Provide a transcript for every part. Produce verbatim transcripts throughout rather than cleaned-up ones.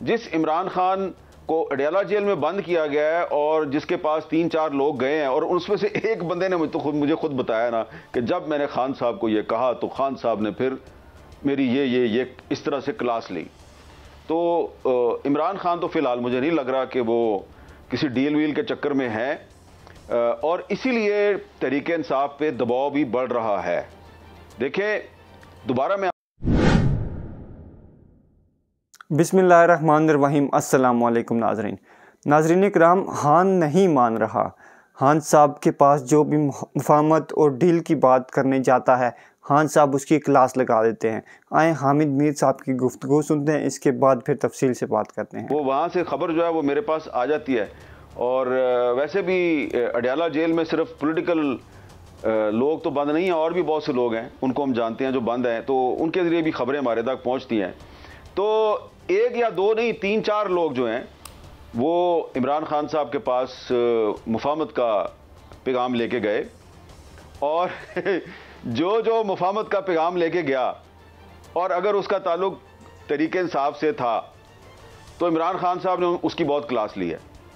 जिस इमरान खान को अडयाला जेल में बंद किया गया है और जिसके पास तीन चार लोग गए हैं, और उसमें से एक बंदे ने मुझे तो खुद मुझे खुद बताया ना कि जब मैंने खान साहब को ये कहा तो खान साहब ने फिर मेरी ये ये ये इस तरह से क्लास ली। तो इमरान खान तो फ़िलहाल मुझे नहीं लग रहा कि वो किसी डील वील के चक्कर में है, और इसीलिए तहरीक इंसाफ पे दबाव भी बढ़ रहा है। देखें, दोबारा मैं बिस्मिल्लाहिर्रहमानिर्रहीम। अस्सलाम वालेकुम नाजरीन नाजरीन इकराम, हान नहीं मान रहा। हान साहब के पास जो भी मुफाहमत और डील की बात करने जाता है, हान साहब उसकी क्लास लगा देते हैं। आए हामिद मीर साहब की गुफ्तगू सुनते हैं, इसके बाद फिर तफसील से बात करते हैं। वो वहाँ से खबर जो है वो मेरे पास आ जाती है। और वैसे भी अडयाला जेल में सिर्फ पॉलिटिकल लोग तो बंद नहीं हैं, और भी बहुत से लोग हैं, उनको हम जानते हैं जो बंद हैं, तो उनके ज़रिए भी खबरें हमारे तक पहुँचती हैं। तो एक या दो नहीं, तीन चार लोग जो हैं वो इमरान खान साहब के पास मुफाहमत का पैगाम लेके गए, और जो जो मुफाहमत का पैगाम लेके गया और अगर उसका ताल्लुक तहरीक इंसाफ से था तो इमरान खान साहब ने उसकी बहुत क्लास ली है।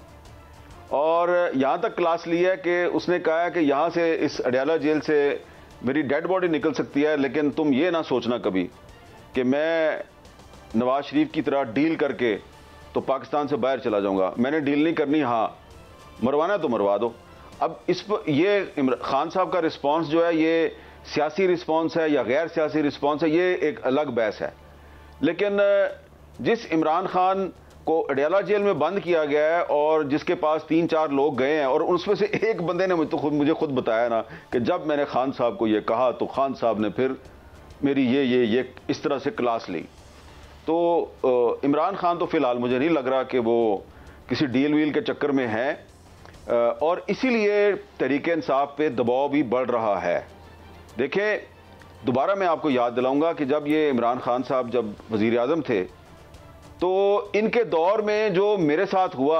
और यहाँ तक क्लास ली है कि उसने कहा है कि यहाँ से, इस अडयाला जेल से मेरी डेड बॉडी निकल सकती है, लेकिन तुम ये ना सोचना कभी कि मैं नवाज शरीफ की तरह डील करके तो पाकिस्तान से बाहर चला जाऊँगा। मैंने डील नहीं करनी, हाँ मरवाना तो मरवा दो। अब इस पर ये खान साहब का रिस्पॉन्स जो है, ये सियासी रिस्पॉन्स है या गैर सियासी रिस्पॉन्स है, ये एक अलग बहस है। लेकिन जिस इमरान खान को अडयाला जेल में बंद किया गया है और जिसके पास तीन चार लोग गए हैं, और उसमें से एक बंदे ने मुझे तो खुद मुझे खुद बताया ना कि जब मैंने खान साहब को ये कहा तो खान साहब ने फिर मेरी ये ये ये इस तरह से क्लास ली। तो इमरान खान तो फ़िलहाल मुझे नहीं लग रहा कि वो किसी डील वील के चक्कर में है, और इसीलिए तहरीक इंसाफ पे दबाव भी बढ़ रहा है। देखें, दोबारा मैं आपको याद दिलाऊंगा कि जब ये इमरान खान साहब जब वज़ीर आज़म थे, तो इनके दौर में जो मेरे साथ हुआ,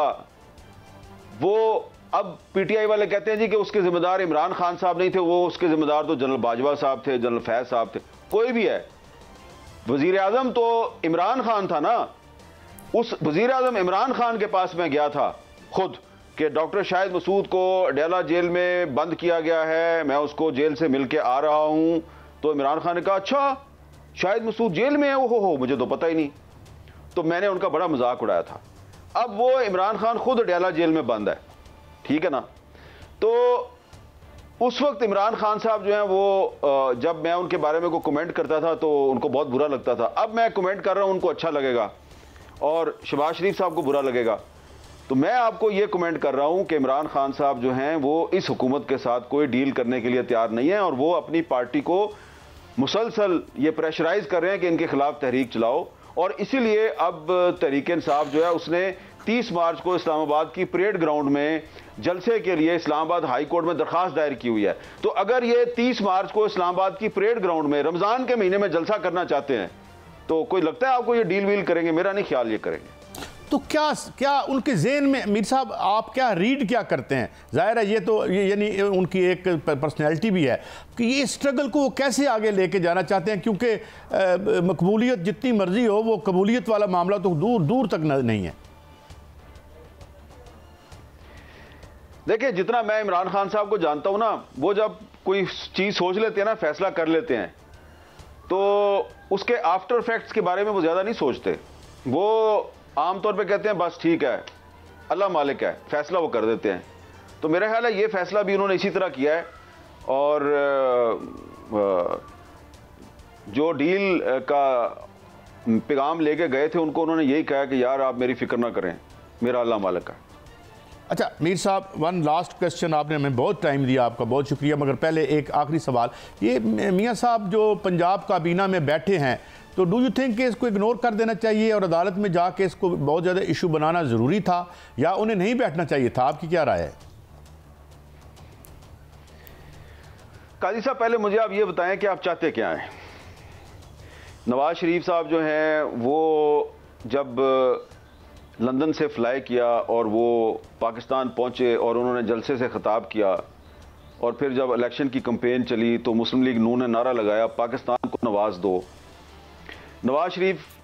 वो अब पीटीआई वाले कहते हैं जी कि उसके ज़िम्मेदार इमरान खान साहब नहीं थे, वो उसके ज़िम्मेदार तो जनरल बाजवा साहब थे, जनरल फैज़ साहब थे, कोई भी है। वज़ीर आज़म तो इमरान खान था ना। उस वज़ीर आज़म इमरान खान के पास मैं गया था खुद कि डॉक्टर शाहिद मसूद को अडयाला जेल में बंद किया गया है, मैं उसको जेल से मिल के आ रहा हूँ। तो इमरान खान ने कहा, अच्छा शाहिद मसूद जेल में है? ओहो हो, मुझे तो पता ही नहीं। तो मैंने उनका बड़ा मजाक उड़ाया था। अब वो इमरान खान खुद अडयाला जेल में बंद है, ठीक है ना। तो उस वक्त इमरान खान साहब जो हैं वो, जब मैं उनके बारे में को कमेंट करता था तो उनको बहुत बुरा लगता था। अब मैं कमेंट कर रहा हूँ, उनको अच्छा लगेगा, और शहबाज शरीफ साहब को बुरा लगेगा। तो मैं आपको ये कमेंट कर रहा हूँ कि इमरान खान साहब जो हैं वो इस हुकूमत के साथ कोई डील करने के लिए तैयार नहीं है, और वो अपनी पार्टी को मुसलसल ये प्रेशराइज कर रहे हैं कि इनके खिलाफ तहरीक चलाओ। और इसीलिए अब तहरीक इंसाफ जो है उसने तीस मार्च को इस्लामाबाद की परेड ग्राउंड में जलसे के लिए इस्लामाबाद हाई कोर्ट में दरख्वास्त दायर की हुई है। तो अगर ये तीस मार्च को इस्लामाबाद की परेड ग्राउंड में रमज़ान के महीने में जलसा करना चाहते हैं, तो कोई लगता है आपको ये डील वील करेंगे? मेरा नहीं ख्याल ये करेंगे। तो क्या क्या उनके ज़हन में, मीर साहब आप क्या रीड क्या करते हैं? ज़ाहिर है ये तो ये यानी उनकी एक पर्सनैलिटी भी है कि ये स्ट्रगल को वो कैसे आगे लेके जाना चाहते हैं, क्योंकि मकबूलियत जितनी मर्जी हो, वो कबूलियत वाला मामला तो दूर दूर तक नहीं है। देखिए, जितना मैं इमरान खान साहब को जानता हूँ ना, वो जब कोई चीज़ सोच लेते हैं ना, फैसला कर लेते हैं, तो उसके आफ्टर इफेक्ट्स के बारे में वो ज़्यादा नहीं सोचते। वो आमतौर पे कहते हैं बस ठीक है, अल्लाह मालिक है, फैसला वो कर देते हैं। तो मेरा ख्याल है ये फैसला भी उन्होंने इसी तरह किया है। और जो डील का पैगाम लेके गए थे उनको उन्होंने यही कहा कि यार आप मेरी फिक्र ना करें, मेरा अल्लाह मालिक है। अच्छा मीर साहब, वन लास्ट क्वेश्चन, आपने हमें बहुत टाइम दिया, आपका बहुत शुक्रिया। मगर पहले एक आखिरी सवाल, ये मियाँ साहब जो पंजाब काबीना में बैठे हैं, तो डू यू थिंक कि इसको इग्नोर कर देना चाहिए और अदालत में जाके इसको बहुत ज़्यादा इशू बनाना ज़रूरी था, या उन्हें नहीं बैठना चाहिए था? आपकी क्या राय है? काजी साहब, पहले मुझे आप ये बताएं कि आप चाहते क्या हैं। नवाज शरीफ साहब जो हैं वो जब लंदन से फ्लाई किया और वो पाकिस्तान पहुंचे और उन्होंने जलसे से खिताब किया, और फिर जब इलेक्शन की कैंपेन चली तो मुस्लिम लीग नून ने नारा लगाया पाकिस्तान को नवाज दो। नवाज शरीफ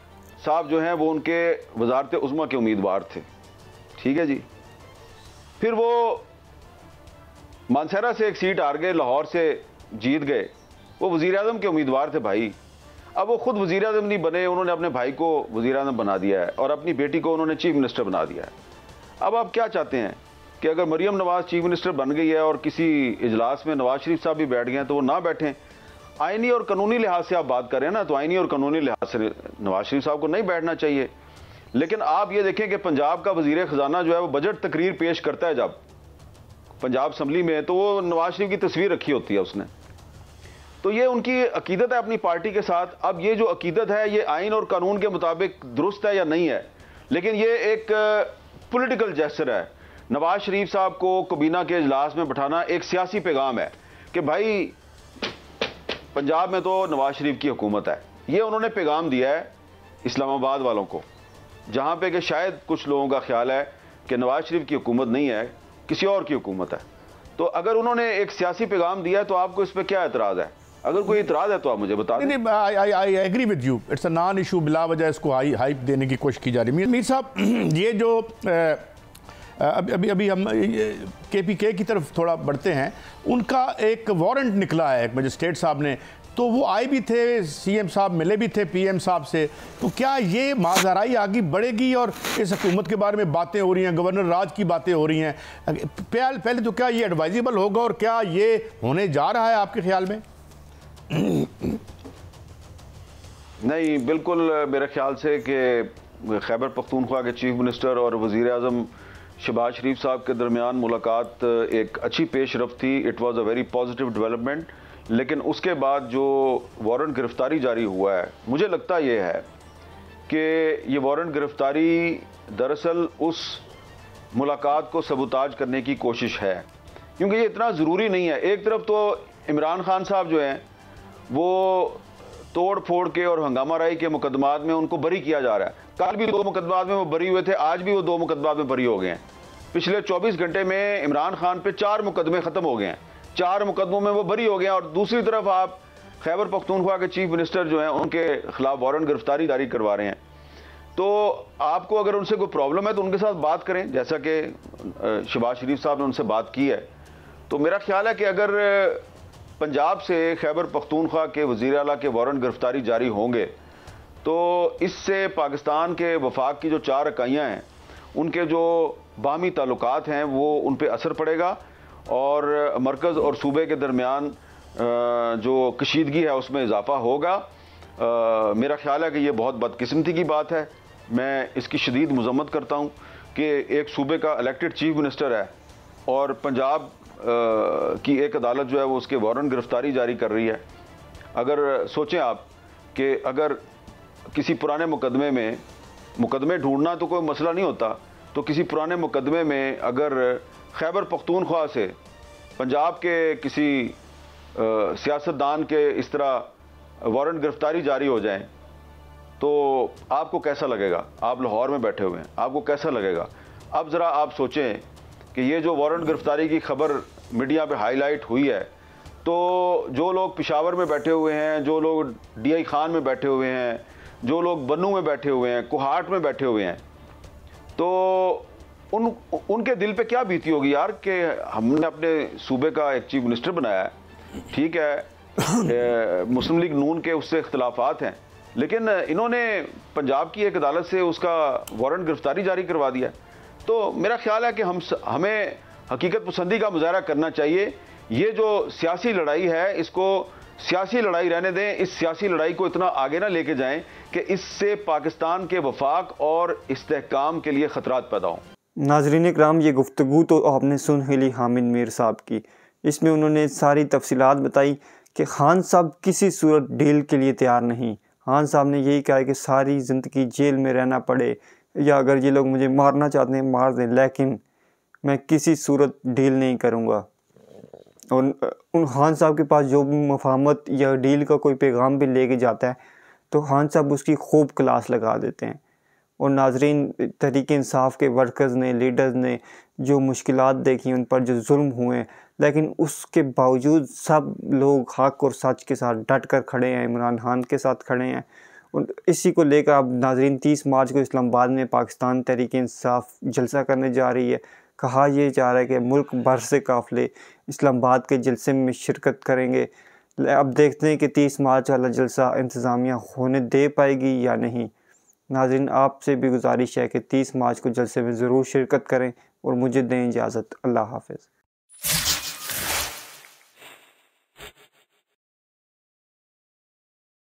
साहब जो हैं वो उनके वजारत उज़्मा के उम्मीदवार थे, ठीक है जी। फिर वो मानसहरा से एक सीट हार गए, लाहौर से जीत गए, वो वज़ीर आज़म के उम्मीदवार थे भाई। अब वो खुद वज़ीर आज़म नहीं बने, उन्होंने अपने भाई को वज़ीर आज़म बना दिया है और अपनी बेटी को उन्होंने चीफ मिनिस्टर बना दिया है। अब आप क्या चाहते हैं कि अगर मरियम नवाज़ चीफ मिनिस्टर बन गई है और किसी इजलास में नवाज शरीफ साहब भी बैठ गए हैं तो वो ना बैठें? आइनी और कानूनी लिहाज से आप बात करें ना, तो आइनी और कानूनी लिहाज से नवाज शरीफ साहब को नहीं बैठना चाहिए। लेकिन आप ये देखें कि पंजाब का वज़ीर ख़जाना जो है वो बजट तकरीर पेश करता है जब पंजाब असम्बली में, तो वो नवाज शरीफ की तस्वीर रखी होती है उसने। तो ये उनकी अकीदत है अपनी पार्टी के साथ। अब ये जो अकीदत है ये आइन और कानून के मुताबिक दुरुस्त है या नहीं है, लेकिन ये एक पॉलिटिकल जेस्चर है। नवाज शरीफ साहब को काबीना के इजलास में बैठाना एक सियासी पैगाम है कि भाई पंजाब में तो नवाज शरीफ की हुकूमत है। ये उन्होंने पैगाम दिया है इस्लामाबाद वालों को, जहाँ पे कि शायद कुछ लोगों का ख्याल है कि नवाज शरीफ की हुकूमत नहीं है, किसी और की हुकूमत है। तो अगर उन्होंने एक सियासी पैगाम दिया है तो आपको इस पर क्या एतराज़ है? अगर कोई इतराज़ है तो आप मुझे बता दें। I agree with you, it's a non issue, बिला वजह इसको हाई हाइप देने की कोशिश की जा रही है। मीर साहब, ये जो अभी अभी अभी हम के पी के की तरफ थोड़ा बढ़ते हैं, उनका एक वारंट निकला है मजिस्ट्रेट साहब ने, तो वो आए भी थे, सी एम साहब मिले भी थे पी एम साहब से। तो क्या ये माजराई आगे बढ़ेगी और इस हुकूमत के बारे में बातें हो रही हैं, गवर्नर राज की बातें हो रही हैं, पहले तो क्या ये एडवाइजेबल होगा और क्या ये होने जा रहा है आपके ख्याल में? नहीं, बिल्कुल मेरे ख्याल से कि खैबर पख्तूनख्वा के चीफ मिनिस्टर और वज़ीर आज़म शहबाज शरीफ साहब के दरमियान मुलाकात एक अच्छी पेशरफ्त थी। It was a very positive development. लेकिन उसके बाद जो वारंट गिरफ्तारी जारी हुआ है, मुझे लगता ये है कि ये वारंट गिरफ्तारी दरअसल उस मुलाकात को सबूताज करने की कोशिश है, क्योंकि ये इतना ज़रूरी नहीं है। एक तरफ तो इमरान खान साहब जो हैं वो तोड़ फोड़ के और हंगामा राई के मुकदमात में उनको बरी किया जा रहा है। कल भी दो मुकदमात में वो बरी हुए थे, आज भी वो दो मुकदमात में बरी हो गए हैं। पिछले चौबीस घंटे में इमरान खान पे चार मुकदमे ख़त्म हो गए हैं, चार मुकदमों में वो बरी हो गए हैं। और दूसरी तरफ आप खैबर पख्तूनख्वा के चीफ मिनिस्टर जो हैं उनके खिलाफ वारंट गिरफ्तारी जारी करवा रहे हैं। तो आपको अगर उनसे कोई प्रॉब्लम है तो उनके साथ बात करें, जैसा कि शहबाज शरीफ साहब ने उनसे बात की है। तो मेरा ख्याल है कि अगर पंजाब से खैबर पख्तूनख्वा के वज़ीर आला के वारंट गिरफ्तारी जारी होंगे तो इससे पाकिस्तान के वफाक की जो चार इकाइयाँ हैं उनके जो बाहमी ताल्लुकात हैं वो उन पर असर पड़ेगा और मरकज़ और सूबे के दरमियान जो कशीदगी है उसमें इजाफा होगा। मेरा ख्याल है कि ये बहुत बदकिस्मती की बात है। मैं इसकी शदीद मज़म्मत करता हूँ कि एक सूबे का इलेक्टेड चीफ मिनिस्टर है और पंजाब की एक अदालत जो है वो उसके वारंट गिरफ्तारी जारी कर रही है। अगर सोचें आप कि अगर किसी पुराने मुकदमे में, मुकदमे ढूंढना तो कोई मसला नहीं होता, तो किसी पुराने मुकदमे में अगर खैबर पख्तूनख्वा से पंजाब के किसी सियासतदान के इस तरह वारंट गिरफ्तारी जारी हो जाए तो आपको कैसा लगेगा? आप लाहौर में बैठे हुए हैं, आपको कैसा लगेगा? अब ज़रा आप सोचें कि ये जो वारंट गिरफ्तारी की खबर मीडिया पे हाईलाइट हुई है, तो जो लोग पेशावर में बैठे हुए हैं, जो लोग डी आई खान में बैठे हुए हैं, जो लोग बन्नू में बैठे हुए हैं, कोहाट में बैठे हुए हैं, तो उन उनके दिल पे क्या बीती होगी यार कि हमने अपने सूबे का एक चीफ मिनिस्टर बनाया है। ठीक है, मुस्लिम लीग नून के उससे इख्तलाफात हैं, लेकिन इन्होंने पंजाब की एक अदालत से उसका वारंट गिरफ्तारी जारी करवा दिया। तो मेरा ख्याल है कि हम हमें हकीकत पसंदी का मुजाहरा करना चाहिए। ये जो सियासी लड़ाई है इसको सियासी लड़ाई रहने दें, इस सियासी लड़ाई को इतना आगे ना लेके जाएं कि इससे पाकिस्तान के वफाक और इस्तेहकाम के लिए ख़तरात पैदा हों। नाज़रीन इकराम, ये गुफ्तगू तो आपने सुन ही ली हामिद मीर साहब की। इसमें उन्होंने सारी तफसीलात बताई कि खान साहब किसी सूरत डील के लिए तैयार नहीं। खान साहब ने यही कहा कि सारी ज़िंदगी जेल में रहना पड़े या अगर ये लोग मुझे मारना चाहते हैं मार दें, लेकिन मैं किसी सूरत डील नहीं करूँगा। और उन खान साहब के पास जो भी मुफाहमत या डील का कोई पैगाम भी लेके जाता है तो खान साहब उसकी खूब क्लास लगा देते हैं। और नाजरीन, तहरीक इंसाफ के वर्कर्स ने, लीडर्स ने जो मुश्किलात देखी, उन पर जो जुल्म हुए, लेकिन उसके बावजूद सब लोग हक और सच के साथ डट कर खड़े हैं, इमरान खान के साथ खड़े हैं। और इसी को लेकर अब नाजरीन तीस मार्च को इस्लामाबाद में पाकिस्तान तहरीक इंसाफ जलसा करने जा रही है। कहा यह जा रहा है कि मुल्क भर से काफ़िले इस्लामाबाद के जलसे में शिरकत करेंगे। अब देखते हैं कि तीस मार्च वाला जलसा इंतज़ामिया होने दे पाएगी या नहीं। नाज़रीन आपसे भी गुजारिश है कि तीस मार्च को जलसे में ज़रूर शिरकत करें और मुझे दें इजाज़त। अल्लाह हाफ़िज़।